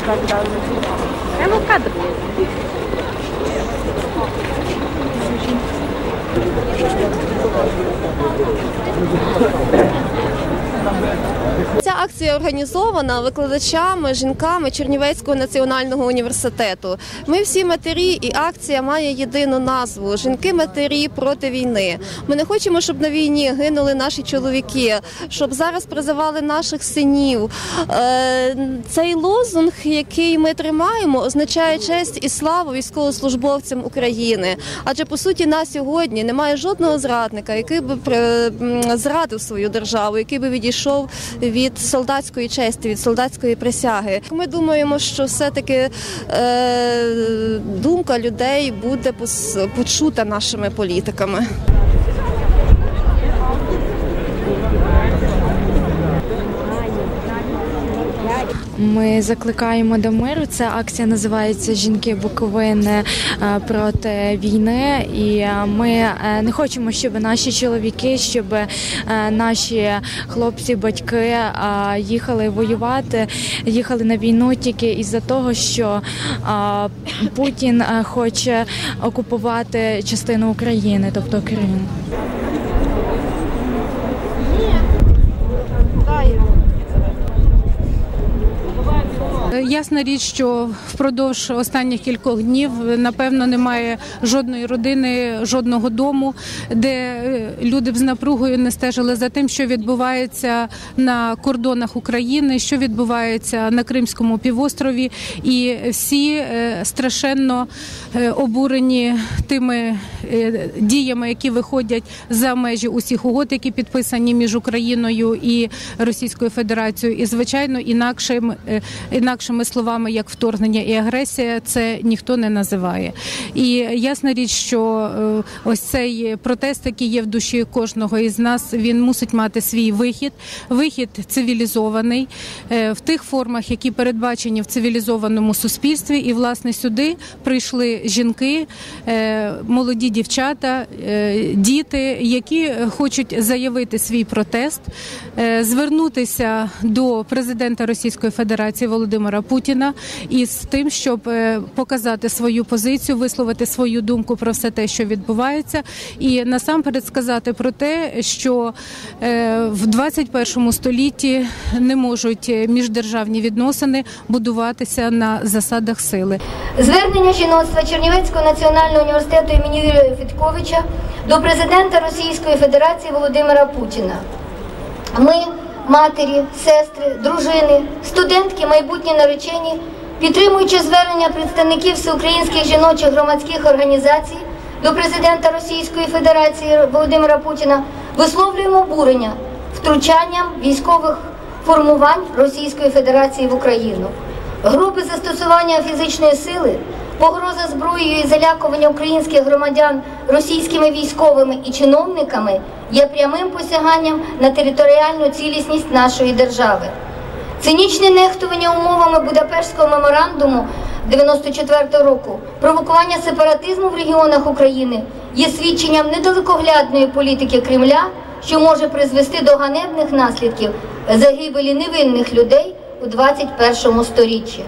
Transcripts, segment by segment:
Прямо в кадр. Ця акція організована викладачами, жінками Чернівецького національного університету. Ми всі матері, і акція має єдину назву – «Жінки-матері проти війни». Ми не хочемо, щоб на війні гинули наші чоловіки, щоб зараз призивали наших синів. Цей лозунг, який ми тримаємо, означає честь і славу військовослужбовцям України. Адже, по суті, на сьогодні немає жодного зрадника, який би зрадив свою державу, який би відійшов від солдатської честі, від солдатської присяги. Ми думаємо, що все-таки думка людей буде почута нашими політиками. Ми закликаємо до миру. Ця акція називається «Жінки Буковини проти війни». І ми не хочемо, щоб наші чоловіки, щоб наші хлопці, батьки їхали воювати, їхали на війну тільки із-за того, що Путін хоче окупувати частину України, тобто Крим. Ясна річ, що впродовж останніх кількох днів, напевно, немає жодної родини, жодного дому, де люди б з напругою не стежили за тим, що відбувається на кордонах України, що відбувається на Кримському півострові. І всі страшенно обурені тими діями, які виходять за межі усіх угод, які підписані між Україною і Російською Федерацією. І, звичайно, інакшими словами, як вторгнення і агресія, це ніхто не називає. І ясна річ, що ось цей протест, який є в душі кожного із нас, він мусить мати свій вихід цивілізований, в тих формах, які передбачені в цивілізованому суспільстві. І, власне, сюди прийшли жінки, молоді дівчата, діти, які хочуть заявити свій протест, звернутися до президента Російської Федерації Володимира Путіна із тим, щоб показати свою позицію, висловити свою думку про все те, що відбувається, і насамперед сказати про те, що в 21 столітті не можуть міждержавні відносини будуватися на засадах сили. Звернення жіноцтва Чернівецького національного університету імені Юрія Федьковича до президента Російської Федерації Володимира Путіна. Ми, матері, сестри, дружини, студентки, майбутні наречені, підтримуючи звернення представників всеукраїнських жіночих громадських організацій до президента Російської Федерації Володимира Путіна, висловлюємо обурення втручанням військових формувань Російської Федерації в Україну. Грубе застосування фізичної сили, погроза зброєю і залякування українських громадян російськими військовими і чиновниками є прямим посяганням на територіальну цілісність нашої держави. Цинічне нехтування умовами Будапештського меморандуму 1994 року, провокування сепаратизму в регіонах України є свідченням недалекоглядної політики Кремля, що може призвести до ганебних наслідків загибелі невинних людей у 21 сторіччі.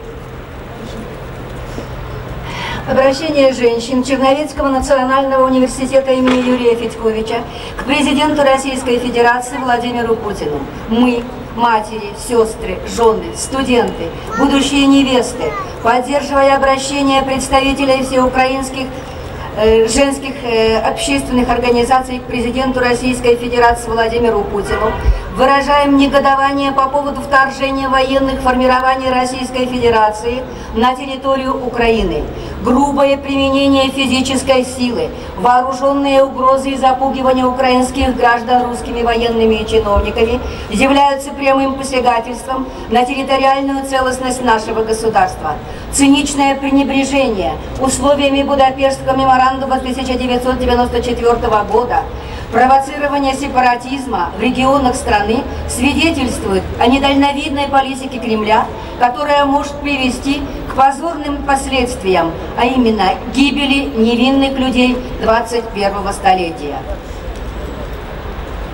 Обращение женщин Черновецкого национального университета имени Юрия Федьковича к президенту Российской Федерации Владимиру Путину. Мы, матери, сестры, жены, студенты, будущие невесты, поддерживая обращение представителей всеукраинских женских общественных организаций к президенту Российской Федерации Владимиру Путину, выражаем негодование по поводу вторжения военных формирований Российской Федерации на территорию Украины, грубое применение физической силы, вооруженные угрозы и запугивание украинских граждан русскими военными и чиновниками являются прямым посягательством на территориальную целостность нашего государства. Циничное пренебрежение условиями Будапештского меморандума 1994 года, провоцирование сепаратизма в регионах страны свидетельствует о недальновидной политике Кремля, которая может привести к позорным последствиям, а именно гибели невинных людей 21 столетия.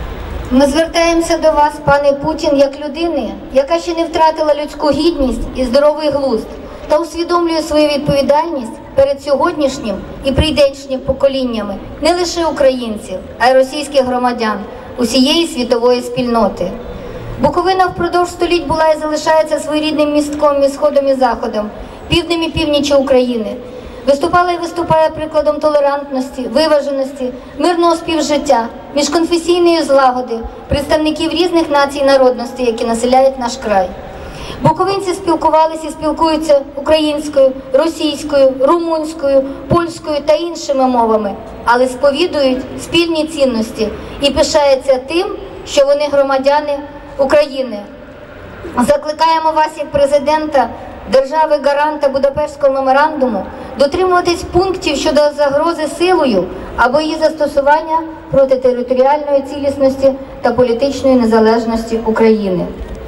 Ми звертаємося до вас, пане Путін, як людини, яка ще не втратила людську гідність і здоровий глузд, та усвідомлює свою відповідальність перед сьогоднішнім і прийдешнім поколіннями не лише українців, а й російських громадян, усієї світової спільноти. Буковина впродовж століть була і залишається своєрідним містком між Сходом і Заходом, півднем і північчю України. Виступала і виступає прикладом толерантності, виваженості, мирного співжиття, міжконфесійної злагоди, представників різних націй і народностей, які населяють наш край. Буковинці спілкувалися і спілкуються українською, російською, румунською, польською та іншими мовами, але сповідують спільні цінності і пишаються тим, що вони громадяни України. Закликаємо вас, як президента держави-гаранта Будапештського меморандуму, дотримуватись пунктів щодо загрози силою або її застосування проти територіальної цілісності та політичної незалежності України.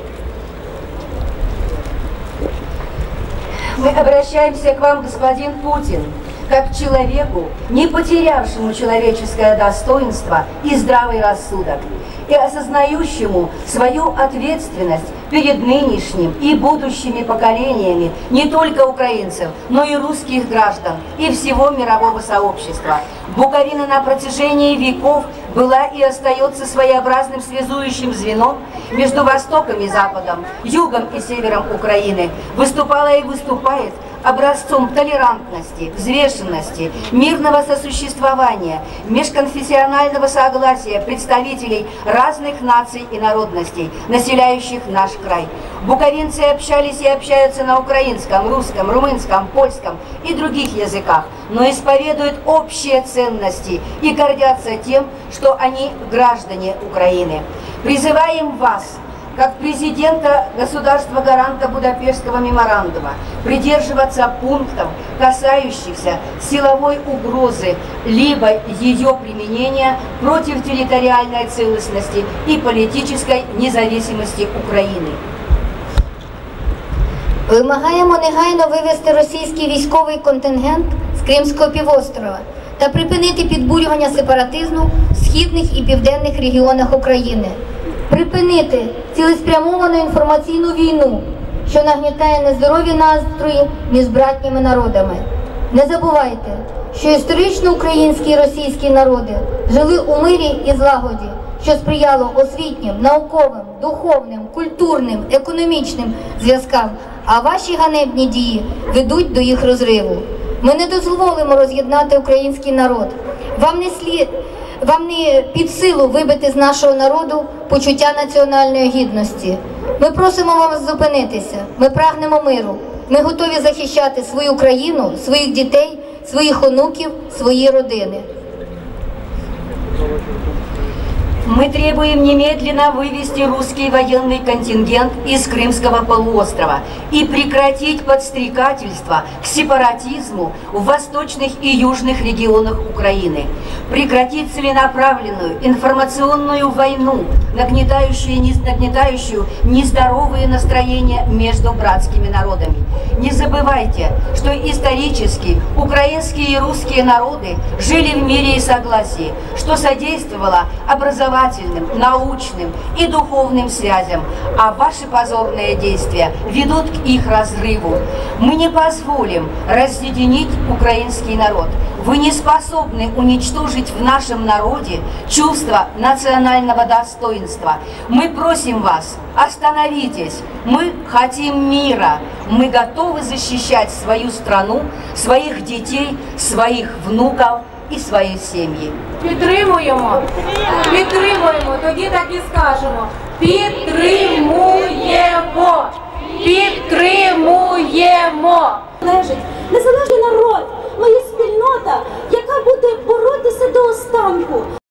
Мы обращаемся к вам, господин Путин, как к человеку, не потерявшему человеческое достоинство и здравый рассудок, и осознающему свою ответственность перед нынешним и будущими поколениями не только украинцев, но и русских граждан и всего мирового сообщества. Буковина на протяжении веков была и остается своеобразным связующим звеном между Востоком и Западом, Югом и Севером Украины, выступала и выступает образцом толерантности, взвешенности, мирного сосуществования, межконфессионального согласия представителей разных наций и народностей, населяющих наш край. Буковинцы общались и общаются на украинском, русском, румынском, польском и других языках, но исповедуют общие ценности и гордятся тем, что они граждане Украины. Призываем вас, как президента государства-гаранта Будапештского меморандума, придерживаться пунктов, касающихся силовой угрозы, либо ее применения против территориальной целостности и политической независимости Украины. Вимагаємо негайно вивести російський військовий контингент з Кримського півострова та припинити підбурювання сепаратизму в східних і південних регіонах України. Припинити цілеспрямовану інформаційну війну, що нагнітає нездорові настрої між братніми народами. Не забувайте, що історично українські і російські народи жили у мирі і злагоді, що сприяло освітнім, науковим, духовним, культурним, економічним зв'язкам, а ваші ганебні дії ведуть до їх розриву. Ми не дозволимо роз'єднати український народ. Вам не під силу вибити з нашого народу почуття національної гідності. Ми просимо вас зупинитися. Ми прагнемо миру. Ми готові захищати свою країну, своїх дітей, своїх онуків, свої родини. Мы требуем немедленно вывести русский военный контингент из Крымского полуострова и прекратить подстрекательство к сепаратизму в восточных и южных регионах Украины. Прекратить целенаправленную информационную войну, нагнетающую нездоровые настроения между братскими народами. Не забывайте, что исторически украинские и русские народы жили в мире и согласии, что содействовало образовательным, научным и духовным связям, а ваши позорные действия ведут к их разрыву. Мы не позволим разъединить украинский народ. Вы не способны уничтожить в нашем народе чувство национального достоинства. Мы просим вас, остановитесь. Мы хотим мира. Мы готовы защищать свою страну, своих детей, своих внуков і свої сім'ї. Підтримуємо, підтримуємо, тоді так і скажемо. Підтримуємо, підтримуємо. Незалежний народ, моя спільнота, яка буде боротися до останку.